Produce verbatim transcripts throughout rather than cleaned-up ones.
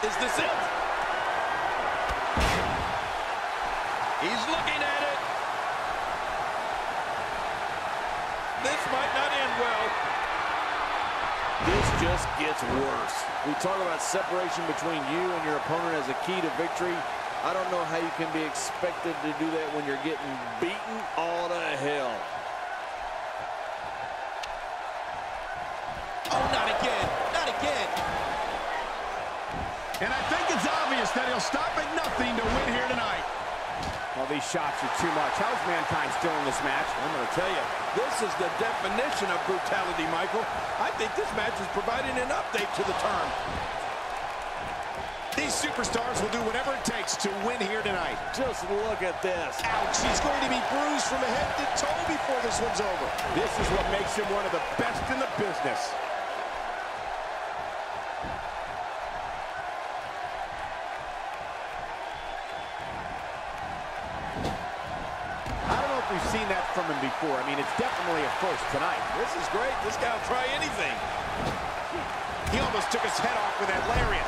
Is this it? He's looking at it. This might not end well. This just gets worse. We talk about separation between you and your opponent as a key to victory. I don't know how you can be expected to do that when you're getting beaten all to hell. Oh, not again. Not again. And I think it's obvious that he'll stop at nothing to win here tonight. Well, these shots are too much. How's Mankind still in this match? I'm going to tell you, this is the definition of brutality, Michael. I think this match is providing an update to the term. These superstars will do whatever it takes to win here tonight. Just look at this. Ouch, he's going to be bruised from head to toe before this one's over. This is what makes him one of the best in the business. I don't know if we've seen that from him before. I mean, it's definitely a first tonight. This is great. This guy will try anything. He almost took his head off with that lariat.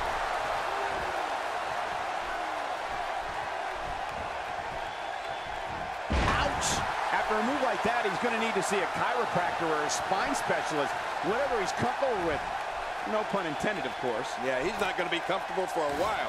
After a move like that, he's going to need to see a chiropractor or a spine specialist, whatever he's comfortable with. No pun intended, of course. Yeah, he's not going to be comfortable for a while.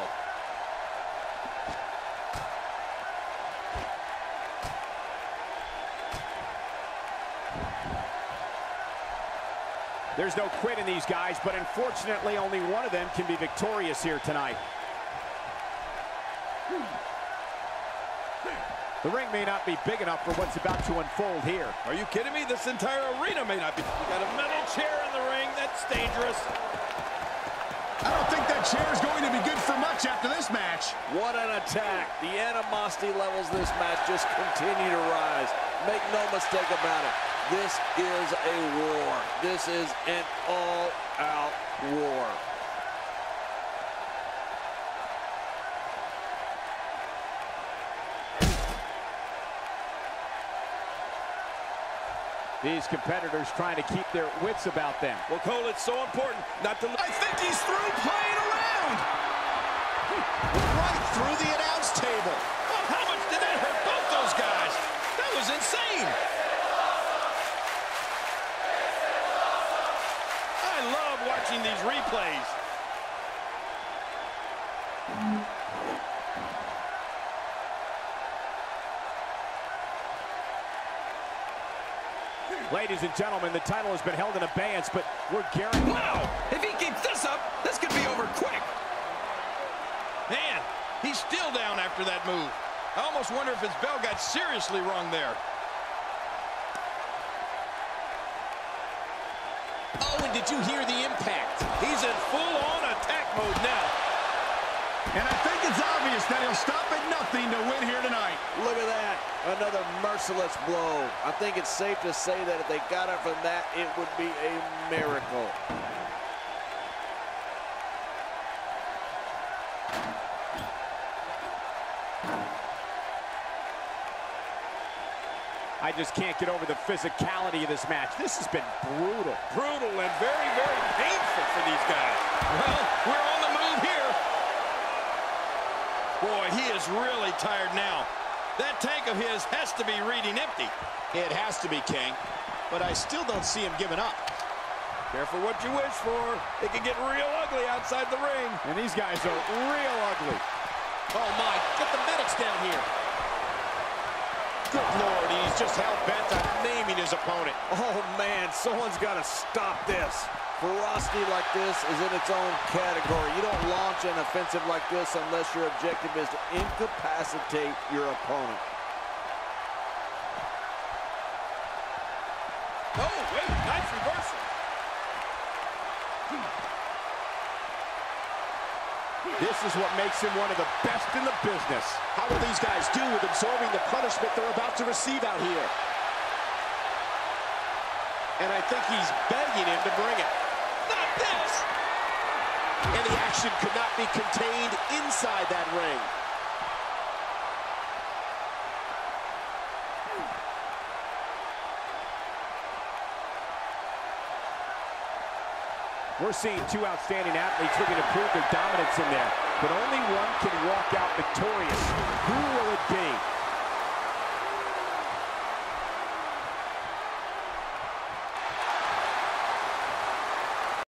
There's no quit in these guys, but unfortunately, only one of them can be victorious here tonight. The ring may not be big enough for what's about to unfold here. Are you kidding me? This entire arena may not be. We got a metal chair in the ring. That's dangerous. I don't think that chair is going to be good for much after this match. What an attack. The animosity levels this match just continue to rise. Make no mistake about it. This is a war. This is an all-out war. These competitors trying to keep their wits about them. Well, Cole, it's so important not to... I think he's through playing around. Right through the announce table. Oh, how much did that hurt both those guys? That was insane. I love watching these replays. Ladies and gentlemen, the title has been held in abeyance, but we're guaranteed. Wow! If he keeps this up, this could be over quick. Man, he's still down after that move. I almost wonder if his bell got seriously wrong there. Oh, and did you hear the impact? He's in full-on attack mode now. And I think it's obvious that he'll stop at nothing to win here tonight. Look at that. Another merciless blow. I think it's safe to say that if they got it from that, it would be a miracle. I just can't get over the physicality of this match. This has been brutal. Brutal and very, very painful for these guys. Well, we're on the move here. Boy, he is really tired now. That tank of his has to be reading empty. It has to be, King. But I still don't see him giving up. Careful what you wish for. It can get real ugly outside the ring. And these guys are real ugly. Oh, my. Get the medics down here. Good Lord, he's just hell-bent on naming his opponent. Oh, man, someone's got to stop this. Ferocity like this is in its own category. You don't launch an offensive like this unless your objective is to incapacitate your opponent. Oh, wait, nice reversal. This is what makes him one of the best in the business. How will these guys do with absorbing the punishment they're about to receive out here? And I think he's begging him to bring it. Not this! And the action could not be contained inside that ring. We're seeing two outstanding athletes looking to prove their dominance in there, but only one can walk out victorious. Who will it be?